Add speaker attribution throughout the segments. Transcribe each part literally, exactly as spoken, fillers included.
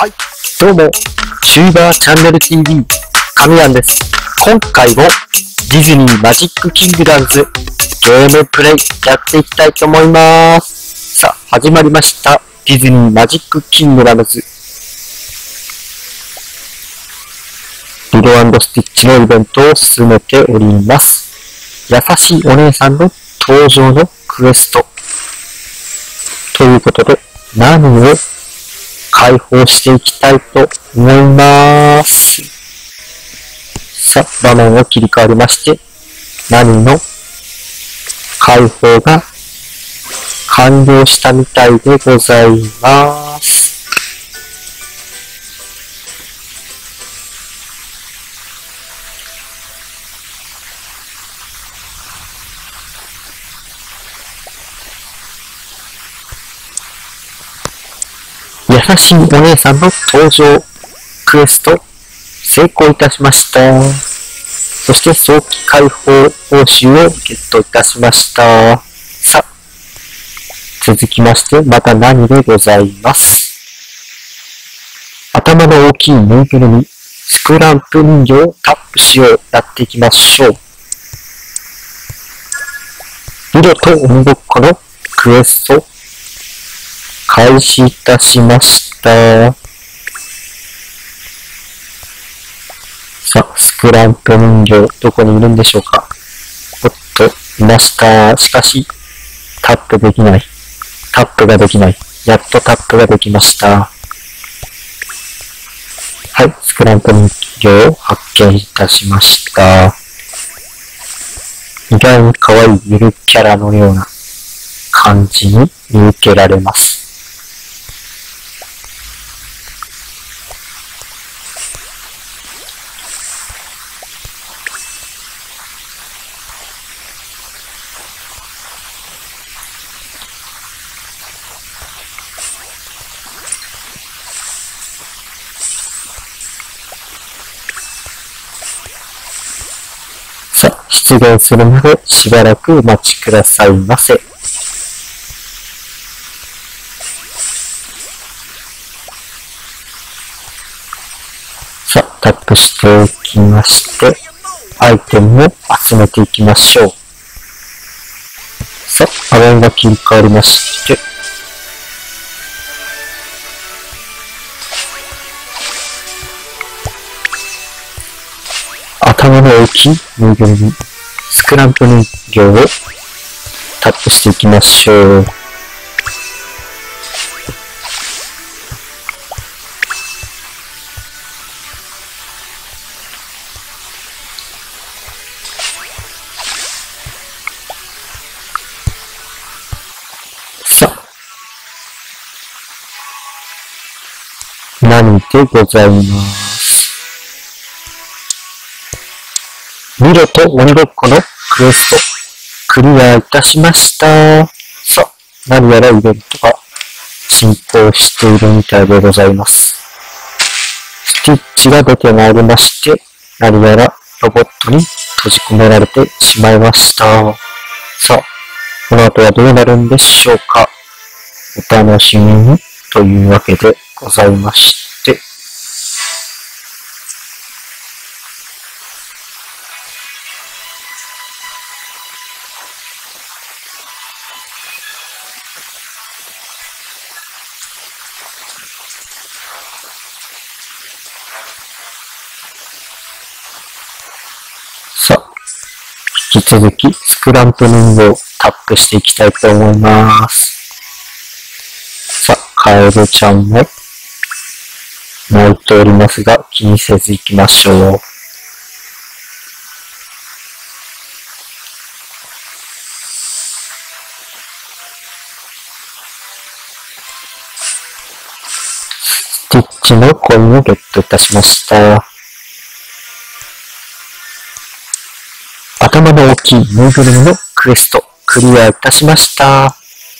Speaker 1: はい、どうも、チューバーチャンネル ティーブイ、神谷です。今回もディズニーマジックキングダムズゲームプレイやっていきたいと思います。さあ、始まりました。ディズニーマジックキングダムズ。リロ&スティッチのイベントを進めております。優しいお姉さんの登場のクエスト。ということで、何を解放していきたいと思います。さあ、場面を切り替わりまして、何の解放が完了したみたいでございます。優しいお姉さんの登場クエスト成功いたしました。そして早期解放報酬をゲットいたしました。さあ、続きましてまた何でございます。頭の大きいぬいぐるみスクランプ人形をタップしようやっていきましょう。ミロと鬼ごっこのクエスト開始いたしました。さあ、スクランプ人形、どこにいるんでしょうか。おっと、いました。しかし、タップできない。タップができない。やっとタップができました。はい、スクランプ人形を発見いたしました。意外に可愛いゆるキャラのような感じに見受けられます。出現するまでしばらくお待ちくださいませ。さあ、タップしていきまして、アイテムを集めていきましょう。さあ、画面が切り替わりまして、頭の大きいぬいぐるみスクランプ人形をタップしていきましょう。さあ、何でございます。ミロと鬼ごっこのクエストクリアいたしました。さあ、何やらイベントが進行しているみたいでございます。スティッチが出てまいりまして、何やらロボットに閉じ込められてしまいました。さあ、この後はどうなるんでしょうか。お楽しみにというわけでございまして、さあ、引き続きスクランプ人形をタップしていきたいと思います。さあ、カエルちゃんも泣いておりますが気にせず行きましょう。スティッチのコインをゲットいたしました。頭の大きいぬいぐるみのクエストクリアいたしました。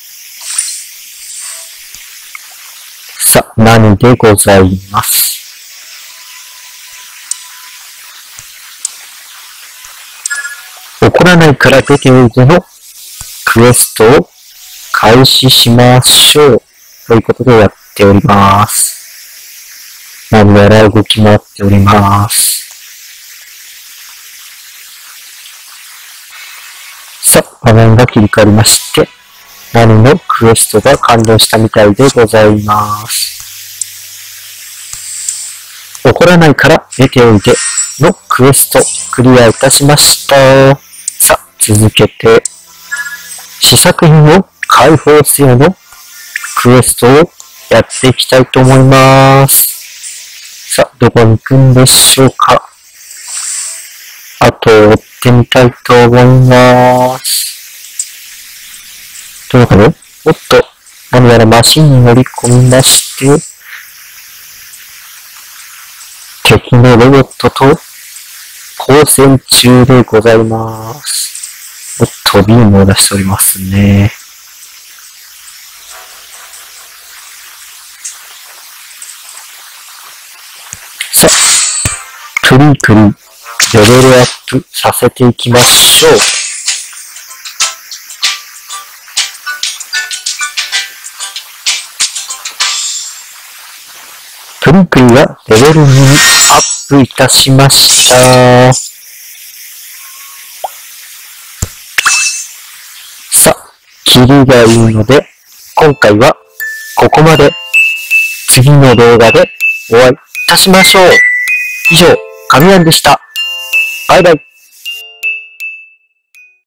Speaker 1: さあ、何でございます。怒らないから出ておいでのクエストを開始しましょう。ということでやっております。 何やら動き回っております。さあ、画面が切り替わりまして、何のクエストが完了したみたいでございます。怒らないから出ておいでのクエストクリアいたしました。さあ、続けて、試作品を解放せよのクエストをやっていきたいと思います。さあ、どこに行くんでしょうか。あと、追ってみたいと思います。ということで、おっと、何やらマシンに乗り込みまして、敵のロボットと交戦中でございます。おっと、ビームを出しておりますね。さあ、クリクリ、レベルアップさせていきましょう。クリクリがレベルににアップいたしました。さあ、キリがいいので、今回はここまで。次の動画でお会いいたしましょう。以上、神谷でした。バイバイ。